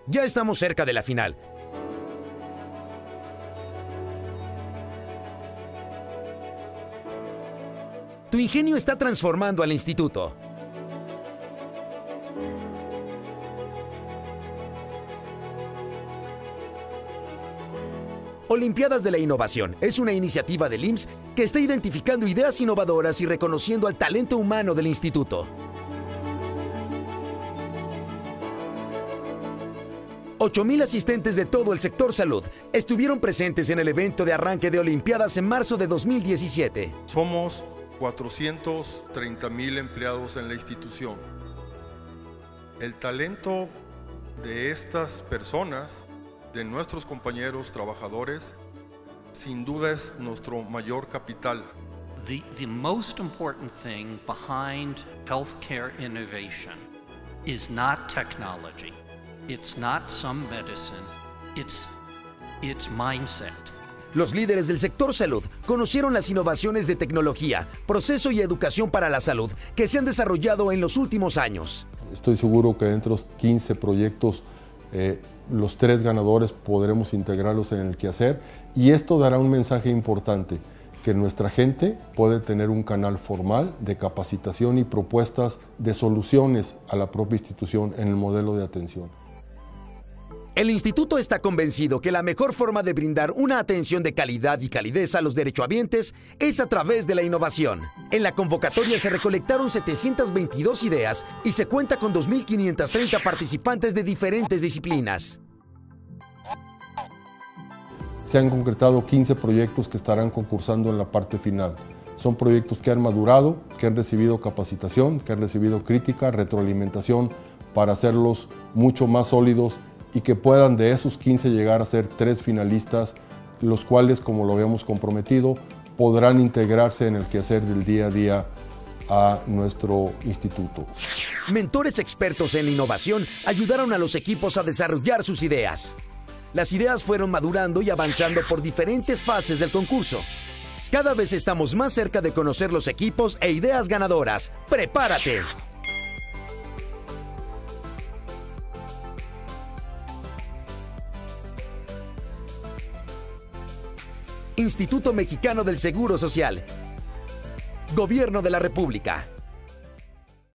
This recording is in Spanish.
Ya estamos cerca de la final. Tu ingenio está transformando al instituto. Olimpiadas de la Innovación es una iniciativa del IMSS que está identificando ideas innovadoras y reconociendo al talento humano del instituto. 8,000 asistentes de todo el sector salud estuvieron presentes en el evento de arranque de Olimpiadas en marzo de 2017. Somos 430,000 empleados en la institución. El talento de estas personas, de nuestros compañeros trabajadores, sin duda es nuestro mayor capital. The most important thing behind healthcare innovation is not technology. It's not some medicine. It's mindset. Los líderes del sector salud conocieron las innovaciones de tecnología, proceso y educación para la salud que se han desarrollado en los últimos años. Estoy seguro que dentro de 15 proyectos, los 3 ganadores podremos integrarlos en el quehacer, y esto dará un mensaje importante, que nuestra gente puede tener un canal formal de capacitación y propuestas de soluciones a la propia institución en el modelo de atención. El instituto está convencido que la mejor forma de brindar una atención de calidad y calidez a los derechohabientes es a través de la innovación. En la convocatoria se recolectaron 722 ideas y se cuenta con 2,530 participantes de diferentes disciplinas. Se han concretado 15 proyectos que estarán concursando en la parte final. Son proyectos que han madurado, que han recibido capacitación, que han recibido crítica, retroalimentación para hacerlos mucho más sólidos, y que puedan de esos 15 llegar a ser 3 finalistas, los cuales, como lo habíamos comprometido, podrán integrarse en el quehacer del día a día a nuestro instituto. Mentores expertos en innovación ayudaron a los equipos a desarrollar sus ideas. Las ideas fueron madurando y avanzando por diferentes fases del concurso. Cada vez estamos más cerca de conocer los equipos e ideas ganadoras. ¡Prepárate! Instituto Mexicano del Seguro Social. Gobierno de la República.